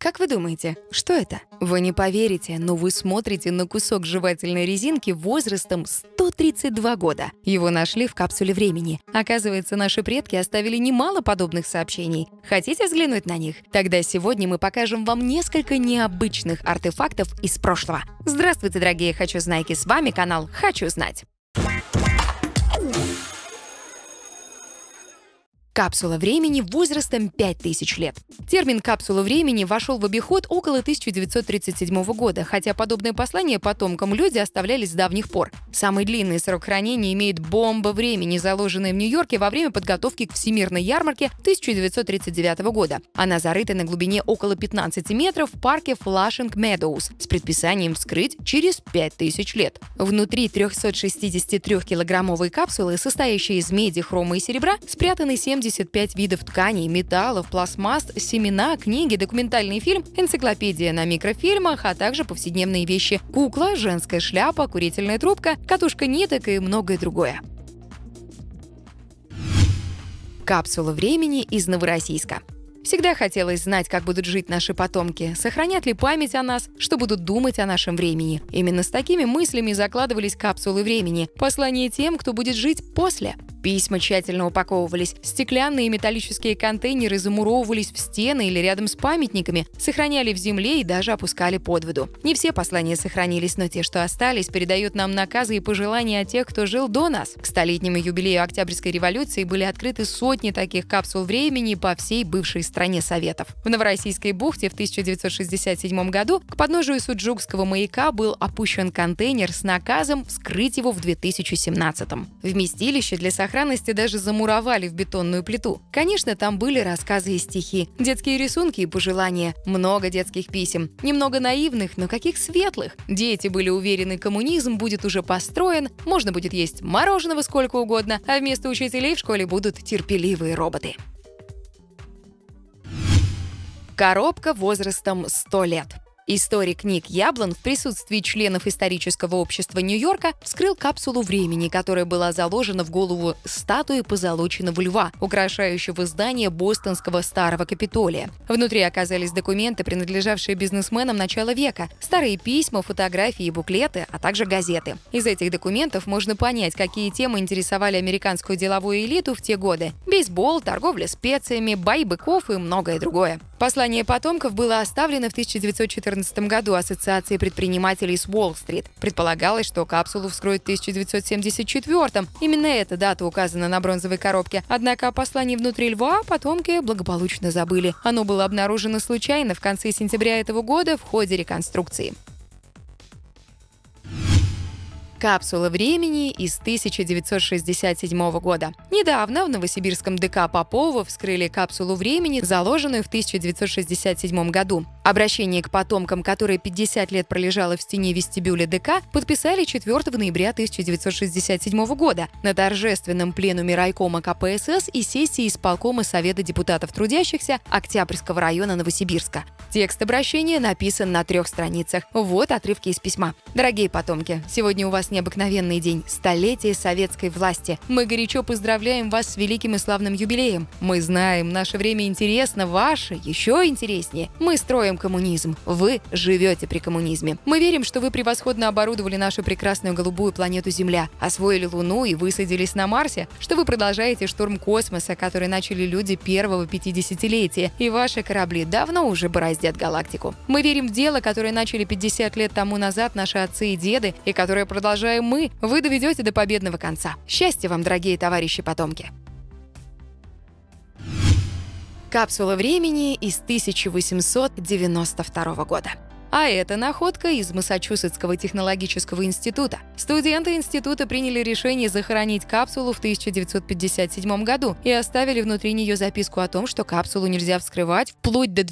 Как вы думаете, что это? Вы не поверите, но вы смотрите на кусок жевательной резинки возрастом 132 года. Его нашли в капсуле времени. Оказывается, наши предки оставили немало подобных сообщений. Хотите взглянуть на них? Тогда сегодня мы покажем вам несколько необычных артефактов из прошлого. Здравствуйте, дорогие хочу-знайки, с вами канал «Хочу знать». Капсула времени возрастом 5000 лет. Термин «капсула времени» вошел в обиход около 1937 года, хотя подобные послания потомкам люди оставляли с давних пор. Самый длинный срок хранения имеет бомба времени, заложенная в Нью-Йорке во время подготовки к Всемирной ярмарке 1939 года. Она зарыта на глубине около 15 метров в парке Flushing Meadows с предписанием вскрыть через 5000 лет. Внутри 363-килограммовой капсулы, состоящей из меди, хрома и серебра, спрятаны 75 видов тканей, металлов, пластмасс, семена, книги, документальный фильм, энциклопедия на микрофильмах, а также повседневные вещи: кукла, женская шляпа, курительная трубка, катушка ниток и многое другое. Капсула времени из Новороссийска. Всегда хотелось знать, как будут жить наши потомки, сохранят ли память о нас, что будут думать о нашем времени. Именно с такими мыслями закладывались капсулы времени, послания тем, кто будет жить после. Письма тщательно упаковывались, стеклянные и металлические контейнеры замуровывались в стены или рядом с памятниками, сохраняли в земле и даже опускали под воду. Не все послания сохранились, но те, что остались, передают нам наказы и пожелания о тех, кто жил до нас. К столетнему юбилею Октябрьской революции были открыты сотни таких капсул времени по всей бывшей стране Советов. В Новороссийской бухте в 1967 году к подножию Суджукского маяка был опущен контейнер с наказом вскрыть его в 2017. Вместилище для сохранности даже замуровали в бетонную плиту. Конечно, там были рассказы и стихи, детские рисунки и пожелания, много детских писем, немного наивных, но каких светлых. Дети были уверены, коммунизм будет уже построен, можно будет есть мороженого сколько угодно, а вместо учителей в школе будут терпеливые роботы. Коробка возрастом 100 лет. Историк Ник Яблон в присутствии членов исторического общества Нью-Йорка вскрыл капсулу времени, которая была заложена в голову статуи позолоченного льва, украшающего здание бостонского Старого Капитолия. Внутри оказались документы, принадлежавшие бизнесменам начала века, старые письма, фотографии и буклеты, а также газеты. Из этих документов можно понять, какие темы интересовали американскую деловую элиту в те годы: бейсбол, торговля специями, бои быков и многое другое. Послание потомков было оставлено в 1914 году Ассоциацией предпринимателей с Уолл-стрит. Предполагалось, что капсулу вскроют в 1974-м. Именно эта дата указана на бронзовой коробке. Однако о послании внутри льва потомки благополучно забыли. Оно было обнаружено случайно в конце сентября этого года в ходе реконструкции. Капсула времени из 1967 года. Недавно в новосибирском ДК Попова вскрыли капсулу времени, заложенную в 1967 году. Обращение к потомкам, которое 50 лет пролежало в стене вестибюля ДК, подписали 4 ноября 1967 года на торжественном пленуме райкома КПСС и сессии исполкома Совета депутатов трудящихся Октябрьского района Новосибирска. Текст обращения написан на 3 страницах. Вот отрывки из письма. Дорогие потомки, сегодня у вас необыкновенный день, столетие советской власти. Мы горячо поздравляем вас с великим и славным юбилеем. Мы знаем, наше время интересно, ваше еще интереснее. Мы строим коммунизм. Вы живете при коммунизме. Мы верим, что вы превосходно оборудовали нашу прекрасную голубую планету Земля, освоили Луну и высадились на Марсе, что вы продолжаете штурм космоса, который начали люди первого 50-летия, и ваши корабли давно уже бороздят галактику. Мы верим в дело, которое начали 50 лет тому назад наши отцы и деды, и которое продолжаем мы. Вы доведете до победного конца. Счастья вам, дорогие товарищи потомки! Капсула времени из 1892 года. А это находка из Массачусетского технологического института. Студенты института приняли решение захоронить капсулу в 1957 году и оставили внутри нее записку о том, что капсулу нельзя вскрывать вплоть до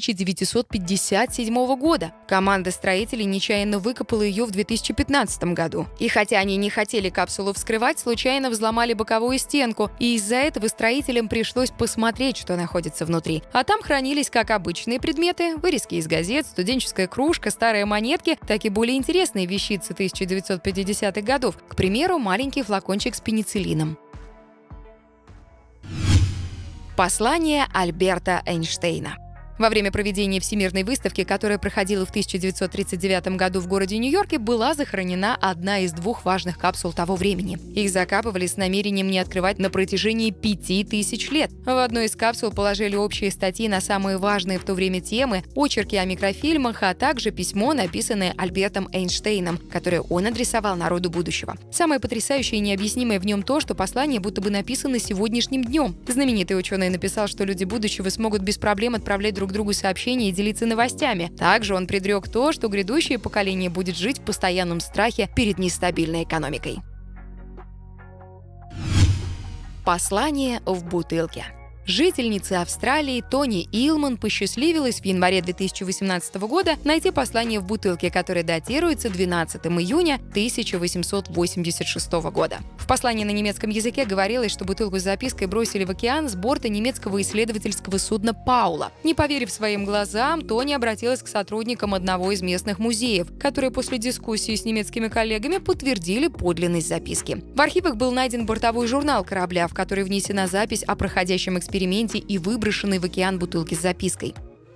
2957 года. Команда строителей нечаянно выкопала ее в 2015 году. И хотя они не хотели капсулу вскрывать, случайно взломали боковую стенку, и из-за этого строителям пришлось посмотреть, что находится внутри. А там хранились как обычные предметы, вырезки из газет, студенческая кружка, старые монетки, так и более интересные вещицы 1950-х годов, к примеру, маленький флакончик с пенициллином. Послание Альберта Эйнштейна. Во время проведения Всемирной выставки, которая проходила в 1939 году в городе Нью-Йорке, была захоронена одна из двух важных капсул того времени. Их закапывали с намерением не открывать на протяжении 5000 лет. В одной из капсул положили общие статьи на самые важные в то время темы, очерки о микрофильмах, а также письмо, написанное Альбертом Эйнштейном, которое он адресовал народу будущего. Самое потрясающее и необъяснимое в нем то, что послание будто бы написано сегодняшним днем. Знаменитый ученый написал, что люди будущего смогут без проблем отправлять друг другу сообщения и делиться новостями. Также он предрек то, что грядущее поколение будет жить в постоянном страхе перед нестабильной экономикой. Послание в бутылке. Жительнице Австралии Тони Илман посчастливилось в январе 2018 года найти послание в бутылке, которое датируется 12 июня 1886 года. В послании на немецком языке говорилось, что бутылку с запиской бросили в океан с борта немецкого исследовательского судна «Паула». Не поверив своим глазам, Тони обратилась к сотрудникам одного из местных музеев, которые после дискуссии с немецкими коллегами подтвердили подлинность записки. В архивах был найден бортовой журнал корабля, в который внесена запись о проходящем эксперименте и выброшенной в океан бутылки с запиской.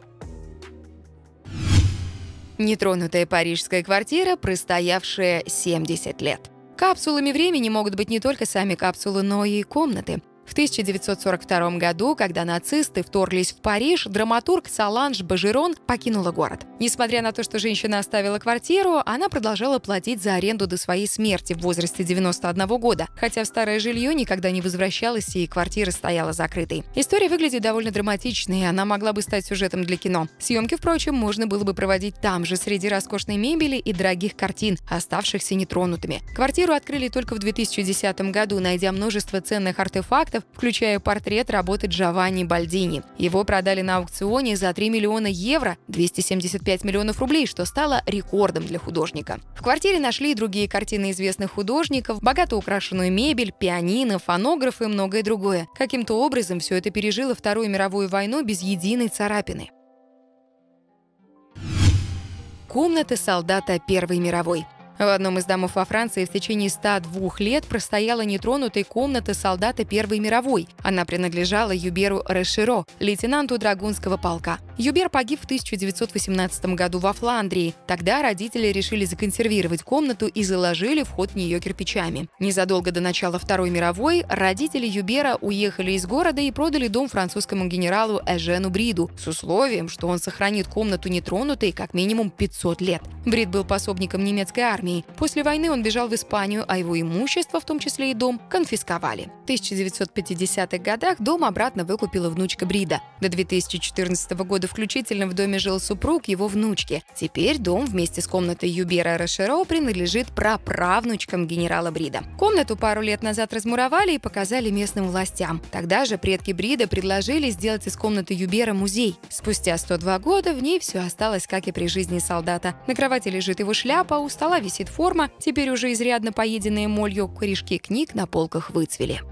Нетронутая парижская квартира, простоявшая 70 лет. Капсулами времени могут быть не только сами капсулы, но и комнаты. В 1942 году, когда нацисты вторглись в Париж, драматург Соланж Бажерон покинула город. Несмотря на то, что женщина оставила квартиру, она продолжала платить за аренду до своей смерти в возрасте 91 года, хотя в старое жилье никогда не возвращалась и квартира стояла закрытой. История выглядит довольно драматичной, и она могла бы стать сюжетом для кино. Съемки, впрочем, можно было бы проводить там же, среди роскошной мебели и дорогих картин, оставшихся нетронутыми. Квартиру открыли только в 2010 году, найдя множество ценных артефактов, включая портрет работы Джованни Бальдини. Его продали на аукционе за 3 миллиона евро, 275 миллионов рублей, что стало рекордом для художника. В квартире нашли и другие картины известных художников, богато украшенную мебель, пианино, фонограф и многое другое. Каким-то образом все это пережило Вторую мировую войну без единой царапины. Комната солдата Первой мировой. В одном из домов во Франции в течение 102 лет простояла нетронутой комната солдата Первой мировой. Она принадлежала Юберу Рошеро, лейтенанту драгунского полка. Юбер погиб в 1918 году во Фландрии. Тогда родители решили законсервировать комнату и заложили вход в нее кирпичами. Незадолго до начала Второй мировой родители Юбера уехали из города и продали дом французскому генералу Эжену Бриду с условием, что он сохранит комнату нетронутой как минимум 500 лет. Брид был пособником немецкой армии. После войны он бежал в Испанию, а его имущество, в том числе и дом, конфисковали. В 1950-х годах дом обратно выкупила внучка Брида. До 2014 года включительно в доме жил супруг его внучки. Теперь дом вместе с комнатой Юбера Рошеро принадлежит праправнучкам генерала Брида. Комнату пару лет назад размуровали и показали местным властям. Тогда же предки Брида предложили сделать из комнаты Юбера музей. Спустя 102 года в ней все осталось, как и при жизни солдата. На кровати лежит его шляпа, у стола висит форма, теперь уже изрядно поеденные молью, корешки книг на полках выцвели.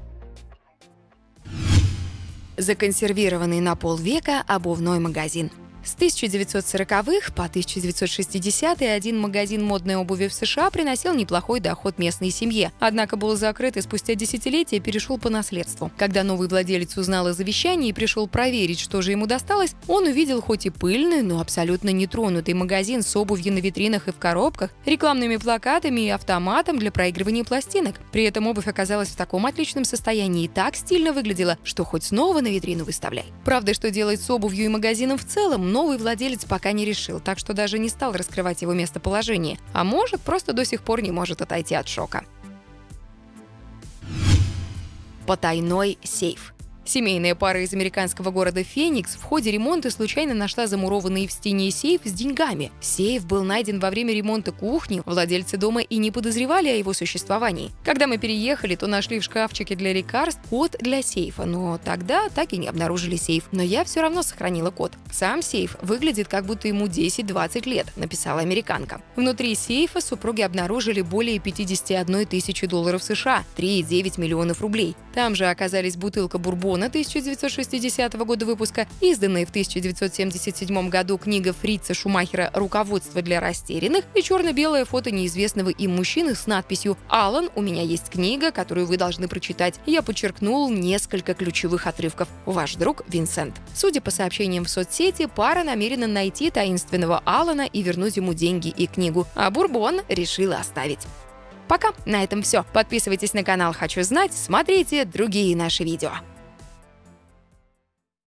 Законсервированный на полвека обувной магазин. С 1940-х по 1960-е один магазин модной обуви в США приносил неплохой доход местной семье, однако был закрыт и спустя десятилетия перешел по наследству. Когда новый владелец узнал о завещании и пришел проверить, что же ему досталось, он увидел хоть и пыльный, но абсолютно нетронутый магазин с обувью на витринах и в коробках, рекламными плакатами и автоматом для проигрывания пластинок. При этом обувь оказалась в таком отличном состоянии и так стильно выглядела, что хоть снова на витрину выставляй. Правда, что делать с обувью и магазином в целом, новый владелец пока не решил, так что даже не стал раскрывать его местоположение. А может, просто до сих пор не может отойти от шока. Потайной сейф. Семейная пара из американского города Феникс в ходе ремонта случайно нашла замурованный в стене сейф с деньгами. Сейф был найден во время ремонта кухни, владельцы дома и не подозревали о его существовании. Когда мы переехали, то нашли в шкафчике для лекарств код для сейфа, но тогда так и не обнаружили сейф. Но я все равно сохранила код. Сам сейф выглядит, как будто ему 10-20 лет, написала американка. Внутри сейфа супруги обнаружили более 51 тысячи долларов США, 3,9 миллионов рублей. Там же оказались бутылка бурбона Бурбона 1960 года выпуска, изданные в 1977 году книга Фрица Шумахера «Руководство для растерянных» и черно-белое фото неизвестного им мужчины с надписью «Алан, у меня есть книга, которую вы должны прочитать. Я подчеркнул несколько ключевых отрывков. Ваш друг Винсент». Судя по сообщениям в соцсети, пара намерена найти таинственного Алана и вернуть ему деньги и книгу, а Бурбон решила оставить. Пока, на этом все. Подписывайтесь на канал «Хочу знать», смотрите другие наши видео.